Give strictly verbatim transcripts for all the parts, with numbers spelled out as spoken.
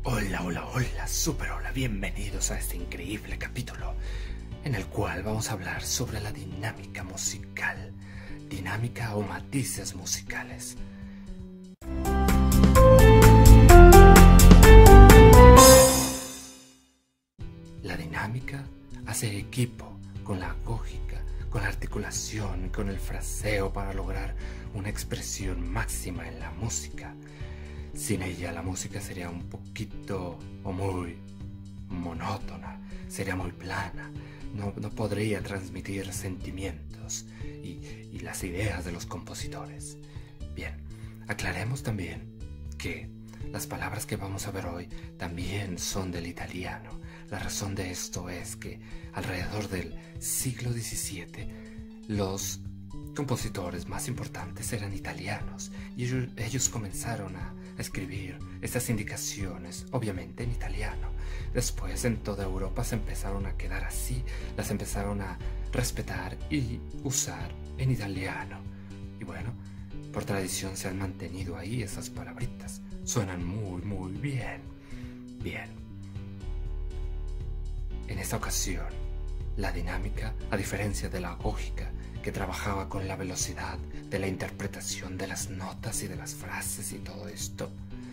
Hola, hola, hola, super hola, bienvenidos a este increíble capítulo en el cual vamos a hablar sobre la dinámica musical, dinámica o matices musicales. La dinámica hace equipo con la agógica, con la articulación, con el fraseo para lograr una expresión máxima en la música. Sin ella la música sería un poquito o muy monótona, sería muy plana, no, no podría transmitir sentimientos y, y las ideas de los compositores. Bien, aclaremos también que las palabras que vamos a ver hoy también son del italiano. La razón de esto es que alrededor del siglo diecisiete los compositores más importantes eran italianos y ellos, ellos comenzaron a escribir estas indicaciones, obviamente en italiano. Después en toda Europa se empezaron a quedar así, las empezaron a respetar y usar en italiano. Y bueno, por tradición se han mantenido ahí esas palabritas. Suenan muy, muy bien. Bien. En esta ocasión, la dinámica, a diferencia de la agógica, que trabajaba con la velocidad de la interpretación de las notas y de las frases y todo esto,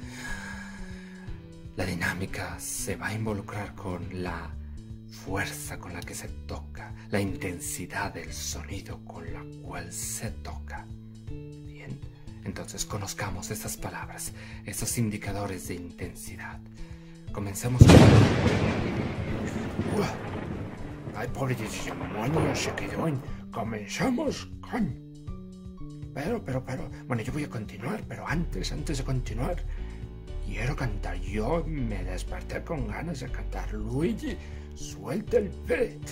la dinámica se va a involucrar con la fuerza con la que se toca, la intensidad del sonido con la cual se toca. Bien, entonces conozcamos estas palabras, estos indicadores de intensidad. Comencemos con... Ay, pobre demonio, se quedó en... Comenzamos con... Pero, pero, pero... Bueno, yo voy a continuar, pero antes, antes de continuar... Quiero cantar. Yo me desperté con ganas de cantar. Luigi, suelta el beat.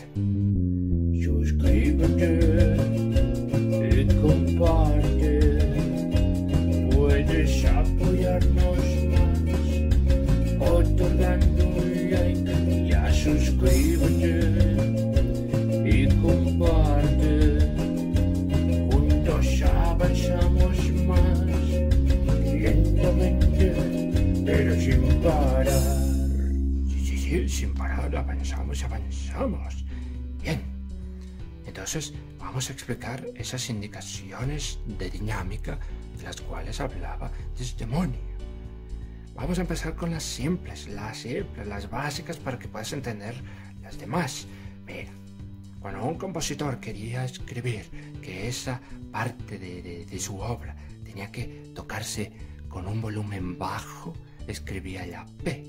Suscríbete y comparte. Puedes apoyarnos más otorgando un like. Ya suscríbete y comparte, juntos avanzamos más, lentamente, pero sin parar. Sí, sí, sí, sin parar, avanzamos, avanzamos. Bien, entonces vamos a explicar esas indicaciones de dinámica de las cuales hablaba Desdemonio. Vamos a empezar con las simples, las simples, las básicas para que puedas entender las demás. Mira. Cuando un compositor quería escribir que esa parte de, de, de su obra tenía que tocarse con un volumen bajo, escribía la P.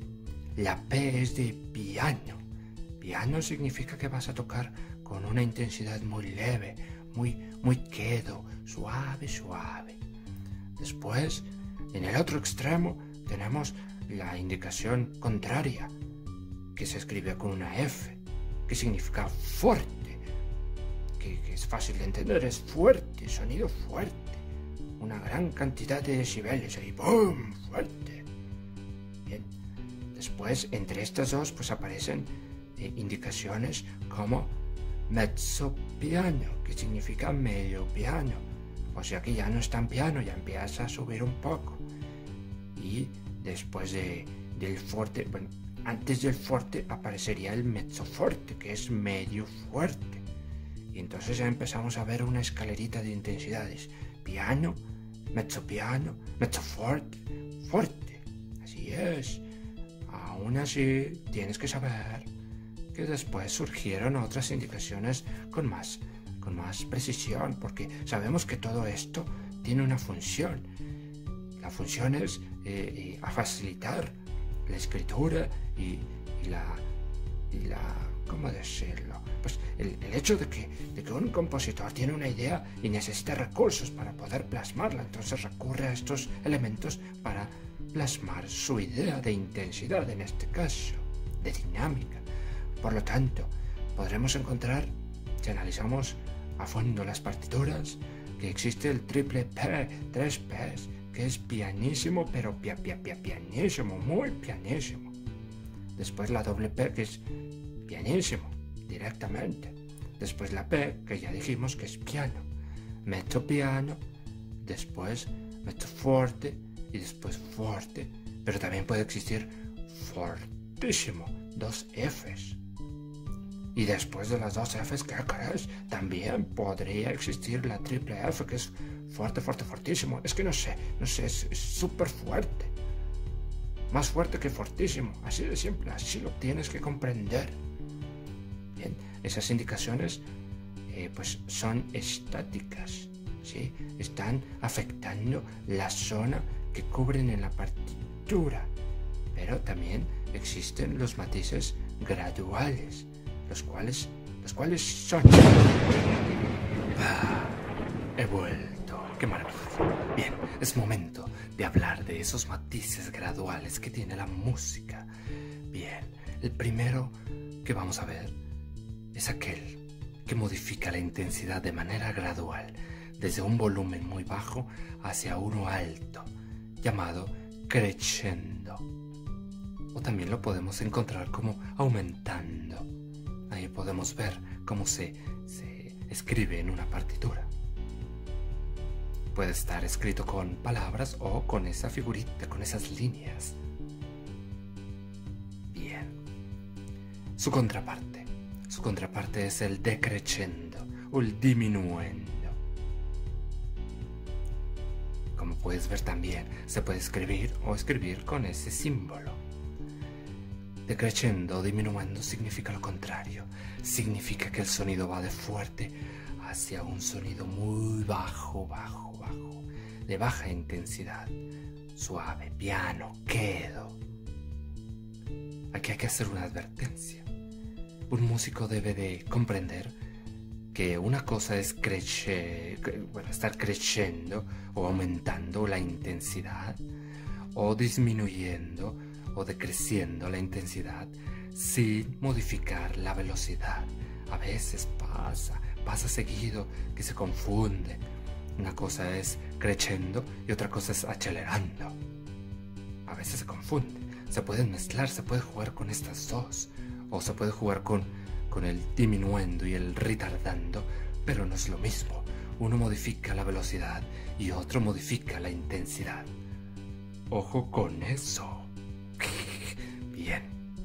La P es de piano. Piano significa que vas a tocar con una intensidad muy leve, muy, muy quedo, suave, suave. Después, en el otro extremo, tenemos la indicación contraria, que se escribe con una F. Que significa fuerte, que, que es fácil de entender, es fuerte, sonido fuerte, una gran cantidad de decibeles, ahí ¡boom! Fuerte. Bien, después entre estas dos pues aparecen eh, indicaciones como mezzo piano, que significa medio piano, o sea que ya no es tan piano, ya empieza a subir un poco, y después de, del fuerte, bueno, antes del fuerte aparecería el mezzo forte, que es medio fuerte. Y entonces ya empezamos a ver una escalerita de intensidades. Piano, mezzo piano, mezzo forte, fuerte. Así es. Aún así, tienes que saber que después surgieron otras indicaciones con más, con más precisión, porque sabemos que todo esto tiene una función. La función es eh, eh, a facilitar la escritura y, y la y la ¿cómo decirlo? Pues el, el hecho de que, de que un compositor tiene una idea y necesita recursos para poder plasmarla, entonces recurre a estos elementos para plasmar su idea de intensidad, en este caso, de dinámica. Por lo tanto, podremos encontrar, si analizamos a fondo las partituras, que existe el triple P, tres P's, que es pianísimo, pero pia, pia, pia, pianísimo, muy pianísimo. Después la doble P, que es pianísimo, directamente. Después la P, que ya dijimos que es piano. Mezzo piano, después mezzo fuerte y después fuerte, Pero también puede existir fortísimo, dos Fs. Y después de las dos Fs, ¿qué crees? También podría existir la triple F, que es fuerte, fuerte, fortísimo. Es que no sé, no sé, es súper fuerte. Más fuerte que fortísimo, así de simple, así lo tienes que comprender. Bien, esas indicaciones eh, pues son estáticas, ¿sí? Están afectando la zona que cubren en la partitura. Pero también existen los matices graduales, los cuales, los cuales son... Ah, he vuelto, qué maravilla. Bien, es momento de hablar de esos matices graduales que tiene la música. Bien, el primero que vamos a ver es aquel que modifica la intensidad de manera gradual, desde un volumen muy bajo hacia uno alto, llamado crescendo. O también lo podemos encontrar como aumentando. Ahí podemos ver cómo se, se escribe en una partitura. Puede estar escrito con palabras o con esa figurita, con esas líneas. Bien. Su contraparte. Su contraparte es el decrescendo o el diminuendo. Como puedes ver también, se puede escribir o escribir con ese símbolo. Decrescendo o diminuendo significa lo contrario. Significa que el sonido va de fuerte hacia un sonido muy bajo, bajo, bajo, de baja intensidad, suave, piano, quedo. Aquí hay que hacer una advertencia. Un músico debe de comprender que una cosa es cresce, bueno, estar creciendo o aumentando la intensidad, o disminuyendo o decreciendo la intensidad sin modificar la velocidad. A veces pasa, pasa seguido que se confunde. Una cosa es creciendo y otra cosa es acelerando. A veces se confunde. Se pueden mezclar, se puede jugar con estas dos. O se puede jugar con, con el diminuendo y el retardando, pero no es lo mismo. Uno modifica la velocidad y otro modifica la intensidad. Ojo con eso. Bien.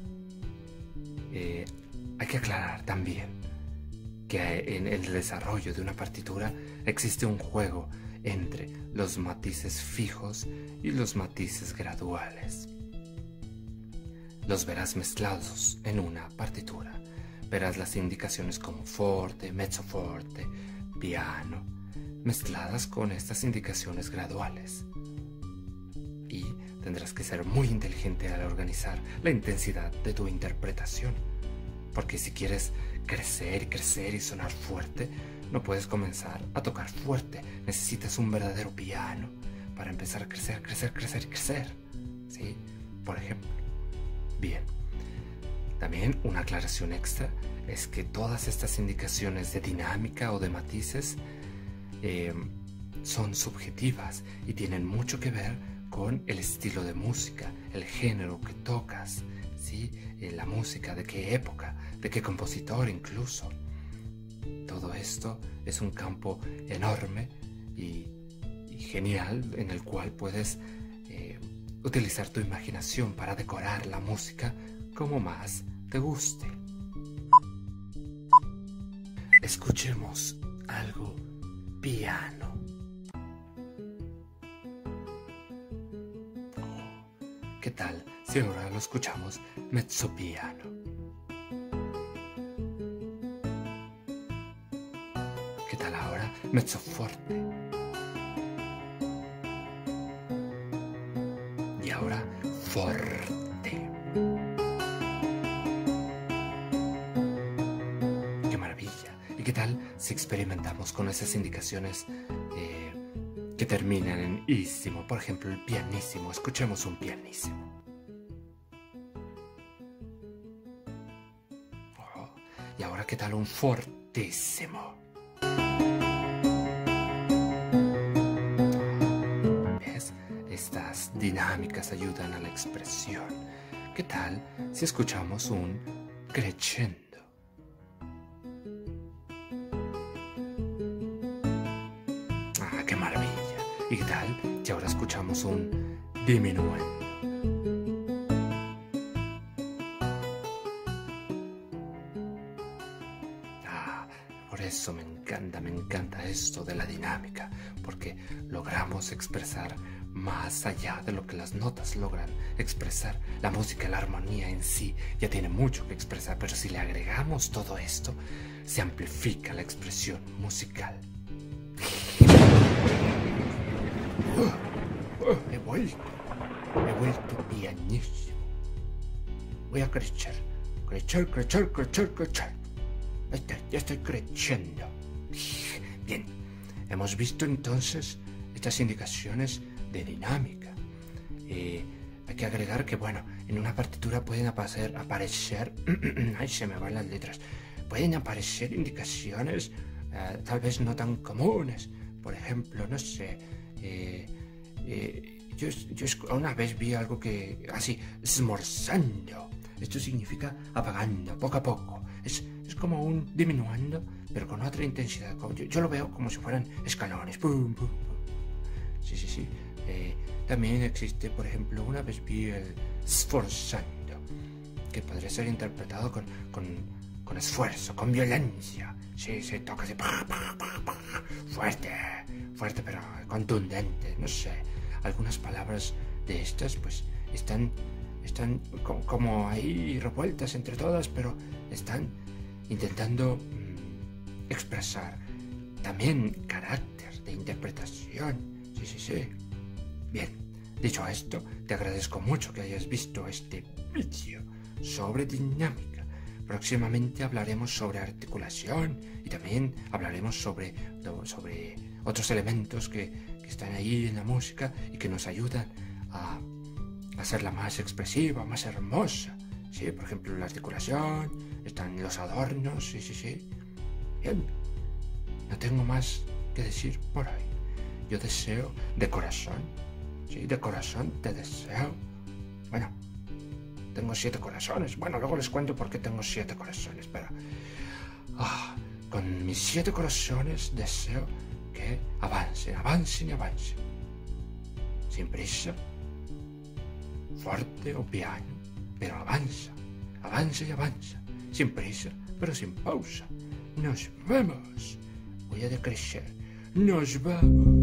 Eh, hay que aclarar también que en el desarrollo de una partitura existe un juego entre los matices fijos y los matices graduales. Los verás mezclados en una partitura. Verás las indicaciones como forte, mezzo forte, piano, mezcladas con estas indicaciones graduales. Y tendrás que ser muy inteligente al organizar la intensidad de tu interpretación. Porque si quieres crecer y crecer y sonar fuerte, no puedes comenzar a tocar fuerte. Necesitas un verdadero piano para empezar a crecer, crecer, crecer y crecer. ¿Sí? Por ejemplo. Bien. También una aclaración extra es que todas estas indicaciones de dinámica o de matices eh, son subjetivas y tienen mucho que ver con el estilo de música, el género que tocas, ¿sí? Eh, la música, de qué época, de qué compositor incluso. Todo esto es un campo enorme y, y genial en el cual puedes eh, utilizar tu imaginación para decorar la música como más te guste. Escuchemos algo piano. ¿Qué tal si ahora lo escuchamos mezzo piano? ¿Qué tal ahora mezzo forte? Y ahora forte. ¡Qué maravilla! ¿Y qué tal si experimentamos con esas indicaciones eh, que terminan en ísimo? Por ejemplo, el pianísimo. Escuchemos un pianísimo. Oh, y ahora, ¿qué tal un fortísimo? ¿Ves? Estas dinámicas ayudan a la expresión. ¿Qué tal si escuchamos un crescendo? ¡Ah, qué maravilla! ¿Y qué tal si ahora escuchamos un diminuendo? eso me encanta, me encanta esto de la dinámica, porque logramos expresar más allá de lo que las notas logran expresar. La música, la armonía en sí ya tiene mucho que expresar, pero si le agregamos todo esto, se amplifica la expresión musical. Uh, uh, he vuelto, he vuelto pianísimo. Voy a crecer, crecer, crecer, crecer, crecer. Este, ya estoy creciendo. Bien, hemos visto entonces estas indicaciones de dinámica. Eh, hay que agregar que, bueno, en una partitura pueden aparecer, aparecer ay, se me van las letras, pueden aparecer indicaciones eh, tal vez no tan comunes. Por ejemplo, no sé, eh, eh, yo, yo una vez vi algo que, así, esmorzando. Esto significa apagando, poco a poco. Es, es como un diminuendo, pero con otra intensidad. Yo, yo lo veo como si fueran escalones. Pum, pum, pum. Sí, sí, sí. Eh, también existe, por ejemplo, una vez vi el sforzando, que podría ser interpretado con, con, con esfuerzo, con violencia. Sí, se toca así, pa, pa, pa, pa, fuerte, fuerte, pero contundente. No sé, algunas palabras de estas, pues, están, están como, como ahí revueltas entre todas, pero están intentando mmm, expresar también carácter de interpretación. Sí, sí, sí. Bien, dicho esto, te agradezco mucho que hayas visto este vídeo sobre dinámica. Próximamente hablaremos sobre articulación y también hablaremos sobre, sobre otros elementos que, que están ahí en la música y que nos ayudan a hacerla más expresiva, más hermosa. Sí, por ejemplo, la articulación, están los adornos, sí, sí, sí. Bien, no tengo más que decir por hoy. Yo deseo de corazón, sí, de corazón te deseo. Bueno, tengo siete corazones. Bueno, luego les cuento por qué tengo siete corazones, pero ah, con mis siete corazones deseo que avancen, avancen y avancen. Sin prisa, fuerte o piano, pero avanza, avanza y avanza. Sin prisa, pero sin pausa. Nos vemos. Voy a decrecer. Nos vamos.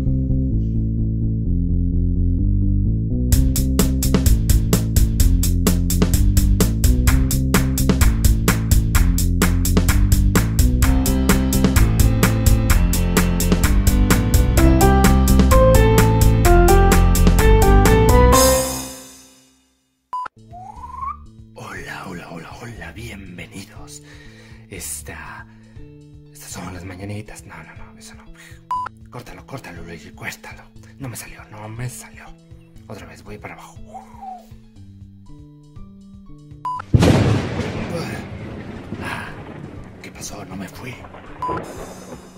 Hola, hola, hola, hola, bienvenidos. Esta... Estas son las mañanitas. No, no, no, eso no. Córtalo, córtalo, Luigi, cuéstalo. No me salió, no me salió. Otra vez, voy para abajo. Ah, ¿qué pasó? No me fui.